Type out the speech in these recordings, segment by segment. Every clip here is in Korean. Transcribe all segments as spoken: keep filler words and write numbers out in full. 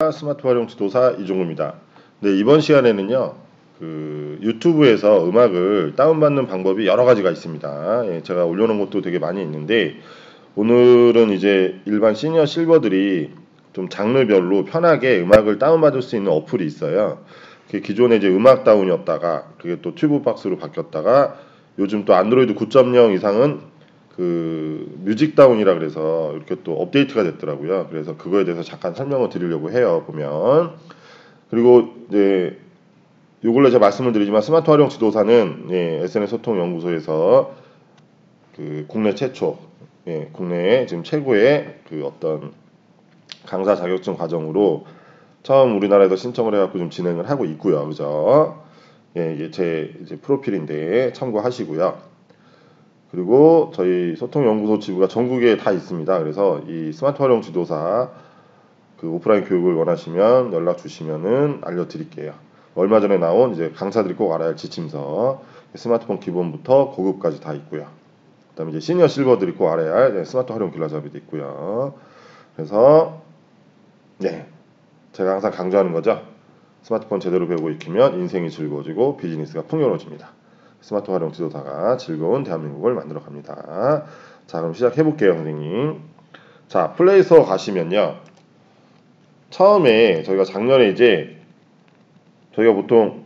안녕하십니까. 스마트 활용 지도사 이종우입니다. 네, 이번 시간에는요, 그 유튜브에서 음악을 다운받는 방법이 여러 가지가 있습니다. 예, 제가 올려놓은 것도 되게 많이 있는데, 오늘은 이제 일반 시니어 실버들이 좀 장르별로 편하게 음악을 다운받을 수 있는 어플이 있어요. 그게 기존에 이제 음악 다운이었다가 그게 또 튜브 박스로 바뀌었다가 요즘 또 안드로이드 구 점 영 이상은 그 뮤직 다운이라 그래서 이렇게 또 업데이트가 됐더라고요. 그래서 그거에 대해서 잠깐 설명을 드리려고 해요. 보면 그리고 이제 요 근래 제가 말씀을 드리지만 스마트 활용 지도사는 예, 에스엔에스 소통 연구소에서 그 국내 최초, 예, 국내에 지금 최고의 그 어떤 강사 자격증 과정으로 처음 우리나라에서 신청을 해갖고 좀 진행을 하고 있고요. 그죠? 예, 이게 제 이제 프로필인데 참고하시고요. 그리고 저희 소통연구소 지부가 전국에 다 있습니다. 그래서 이 스마트 활용 지도사 그 오프라인 교육을 원하시면 연락 주시면은 알려드릴게요. 얼마 전에 나온 이제 강사들이 꼭 알아야 할 지침서, 스마트폰 기본부터 고급까지 다 있고요. 그다음에 이제 시니어 실버들이 꼭 알아야 할 스마트 활용 길라잡이도 있고요. 그래서 네, 제가 항상 강조하는 거죠. 스마트폰 제대로 배우고 익히면 인생이 즐거워지고 비즈니스가 풍요로워집니다. 스마트 활용 지도사가 즐거운 대한민국을 만들어 갑니다. 자, 그럼 시작해 볼게요, 선생님. 자, 플레이스토어 가시면요. 처음에 저희가 작년에 이제 저희가 보통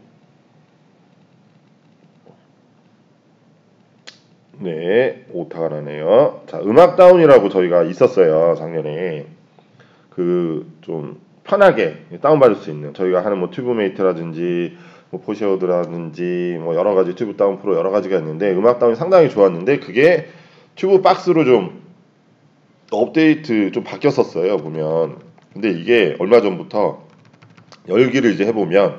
네, 오타가 나네요. 자, 음악 다운이라고 저희가 있었어요, 작년에. 그 좀 편하게 다운받을 수 있는 저희가 하는 뭐 튜브메이트라든지 뭐 포시어드라든지 뭐 여러 가지 튜브 다운 프로 여러 가지가 있는데 음악 다운이 상당히 좋았는데 그게 튜브 박스로 좀 업데이트 좀 바뀌었었어요 보면. 근데 이게 얼마 전부터 열기를 이제 해보면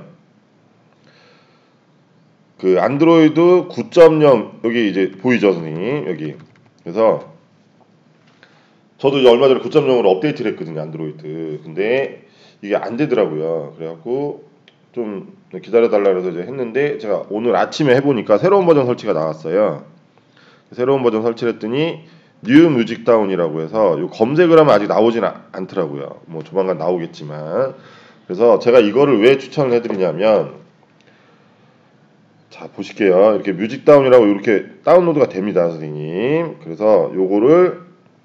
그 안드로이드 구 점 영 여기 이제 보이죠 선생님 여기. 그래서 저도 이제 얼마 전에 구 점 영으로 업데이트를 했거든요 안드로이드. 근데 이게 안 되더라고요. 그래갖고 좀 기다려달라 그래서 이제 했는데 제가 오늘 아침에 해보니까 새로운 버전 설치가 나왔어요. 새로운 버전 설치를 했더니 뉴 뮤직 다운이라고 해서 요 검색을 하면 아직 나오진 않더라고요. 뭐 조만간 나오겠지만. 그래서 제가 이거를 왜 추천을 해드리냐면 자 보실게요. 이렇게 뮤직 다운이라고 이렇게 다운로드가 됩니다 선생님. 그래서 요거를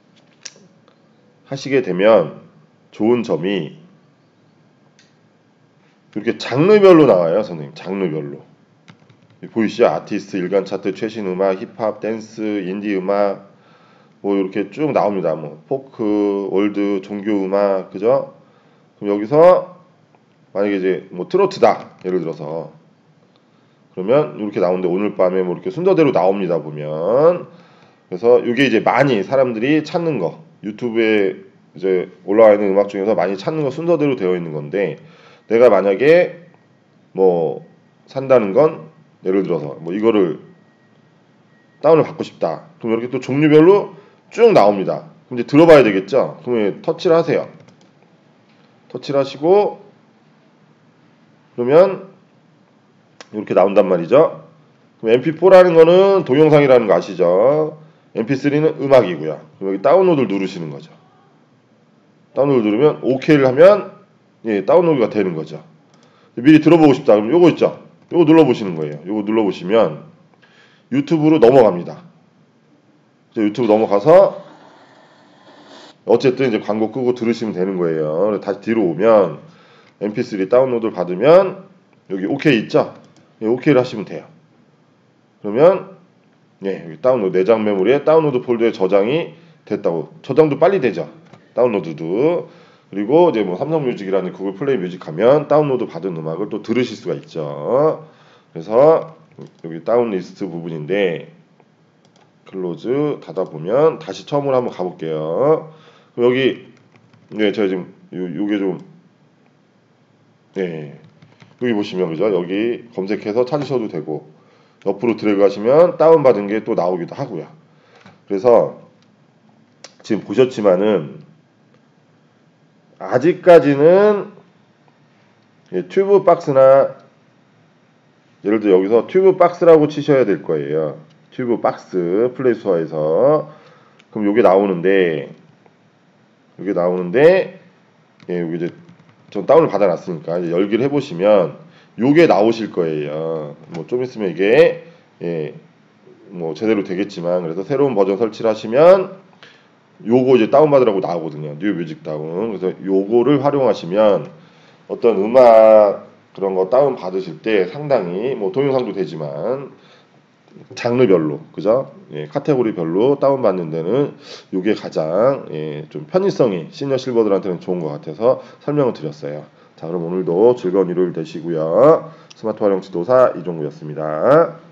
하시게 되면 좋은 점이 이렇게 장르별로 나와요 선생님. 장르별로 보이시죠? 아티스트, 일간 차트, 최신 음악, 힙합, 댄스, 인디 음악 뭐 이렇게 쭉 나옵니다. 뭐 포크, 올드, 종교 음악 그죠? 그럼 여기서 만약에 이제 뭐 트로트다 예를 들어서 그러면 이렇게 나오는데 오늘 밤에 뭐 이렇게 순서대로 나옵니다 보면. 그래서 이게 이제 많이 사람들이 찾는 거 유튜브에 이제 올라와 있는 음악 중에서 많이 찾는 거 순서대로 되어 있는 건데 내가 만약에 뭐 산다는 건 예를 들어서 뭐 이거를 다운을 받고 싶다. 그럼 이렇게 또 종류별로 쭉 나옵니다. 그럼 이제 들어봐야 되겠죠? 그러면 터치를 하세요. 터치를 하시고 그러면 이렇게 나온단 말이죠. 그럼 엠피포라는 거는 동영상이라는 거 아시죠? 엠피쓰리는 음악이고요. 그럼 여기 다운로드를 누르시는 거죠. 다운로드 누르면 오케이를 하면 예, 다운로드가 되는 거죠. 미리 들어보고 싶다. 그럼 요거 있죠? 요거 눌러보시는 거예요. 요거 눌러보시면 유튜브로 넘어갑니다. 유튜브 넘어가서 어쨌든 이제 광고 끄고 들으시면 되는 거예요. 다시 뒤로 오면 엠피쓰리 다운로드를 받으면 여기 오케이 있죠? 예, 오케이를 하시면 돼요. 그러면 예, 여기 다운로드 내장 메모리에 다운로드 폴더에 저장이 됐다고. 저장도 빨리 되죠. 다운로드도. 그리고 이제 뭐 삼성뮤직이라는 구글 플레이 뮤직 하면 다운로드 받은 음악을 또 들으실 수가 있죠. 그래서 여기 다운 리스트 부분인데 클로즈 닫아보면 다시 처음으로 한번 가볼게요. 그럼 여기 네 제가 지금 요, 요게 좀 네, 여기 보시면 그죠? 여기 검색해서 찾으셔도 되고 옆으로 드래그 하시면 다운받은 게 또 나오기도 하고요. 그래서 지금 보셨지만은 아직까지는 예, 튜브 박스나 예를 들어 여기서 튜브 박스라고 치셔야 될 거예요. 튜브 박스 플레이스토어에서 그럼 요게 나오는데 요게 나오는데 예, 여기 이제 전 다운을 받아놨으니까 이제 열기를 해보시면 요게 나오실 거예요. 뭐 좀 있으면 이게 예, 뭐 제대로 되겠지만 그래서 새로운 버전 설치를 하시면 요거 이제 다운받으라고 나오거든요. 뉴 뮤직 다운. 그래서 요거를 활용하시면 어떤 음악 그런 거 다운 받으실 때 상당히 뭐 동영상도 되지만 장르별로 그죠? 예, 카테고리별로 다운받는 데는 요게 가장 예, 좀 편의성이 시니어 실버들한테는 좋은 것 같아서 설명을 드렸어요. 자, 그럼 오늘도 즐거운 일요일 되시고요. 스마트 활용 지도사 이종구였습니다.